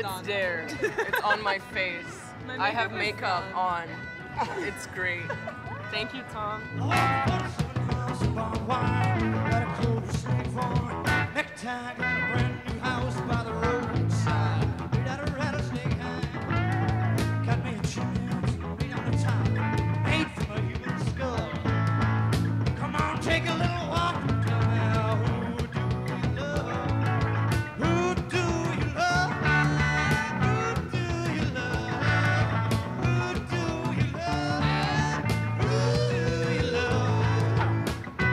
It's there. It's on my face. I have makeup on. It's great. Thank you, Tom. Necktie, got a brand new house by the roadside. Made out of rattlesnake hide. Got me a chimney, made on the top, made from a human skull. Come on, take a little walk and tell me who do you love? Who do you love? Who do you love? Who do you love? Who do you love?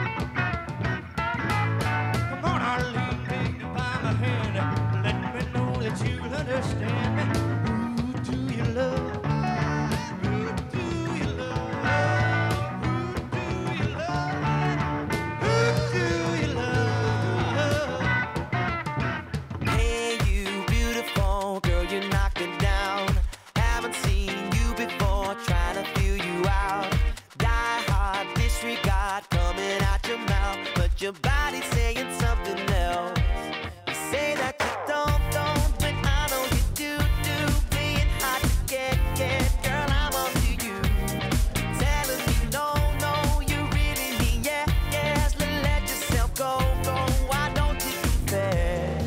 Come on, Arlene, take me by my hand. Let me know that you understand. Who do you love? Who do you love? Who do you love? Who do you love? Hey, you beautiful girl, you knock it down. Haven't seen you before, trying to feel you out. Die hard disregard coming out your mouth, but your body's saying something else. You say that you don't, but I know you do. Being hard to get, girl, I'm on to you. Telling me no, you really mean yes. Let yourself go, why don't you confess?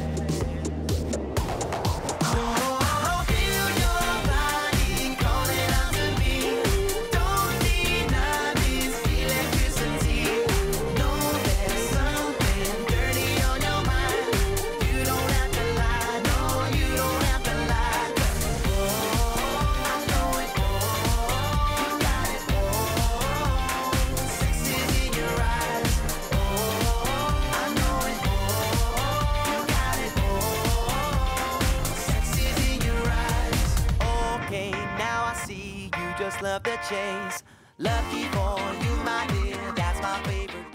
Oh, feel your body calling out to me. Don't deny this electricity. Know there's something dirty on your mind. You don't have to lie, no, you don't have to lie. Oh, I know it. Oh, you got it. Oh, sex is in your eyes. Oh, I know it. Oh, you got it. Oh, sex is in your eyes. Okay, now I see you just love the chase. Lucky for you, my dear, that's my favorite.